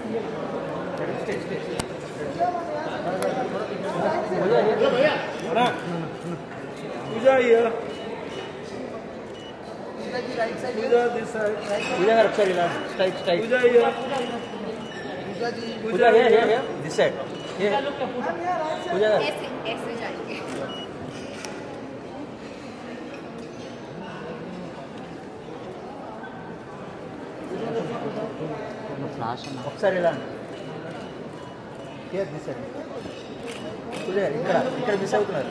Pooja here. Pooja this side. Pooja का रक्षा दिला. Straight. Pooja here. Pooja here. This side. Here. Pooja. ऐसे जाएंगे. Flash. ఒకసారి ఇలా. Here this side. Pooja ఇక్కడ మిస్ అవుతున్నారు.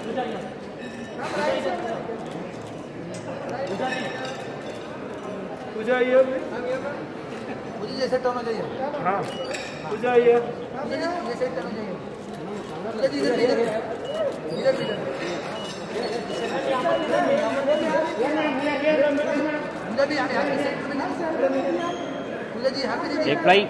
Pooja here. मुझे जैसे टर्न हो जाइए. हाँ. Pooja here. जैसे टर्न हो जाइए. इधर भी एक fly.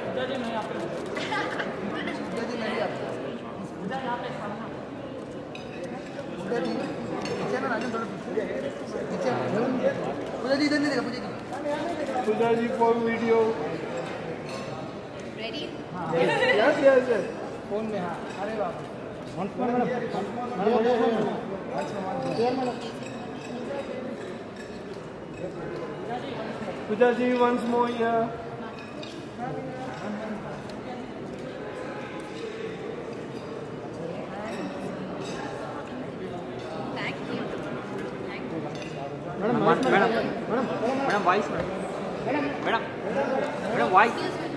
Pooja ji for video. Ready? Yes. Phone में हाँ. अरे बाप. Pooja ji once more here. Thank you. Madam voice madam voice.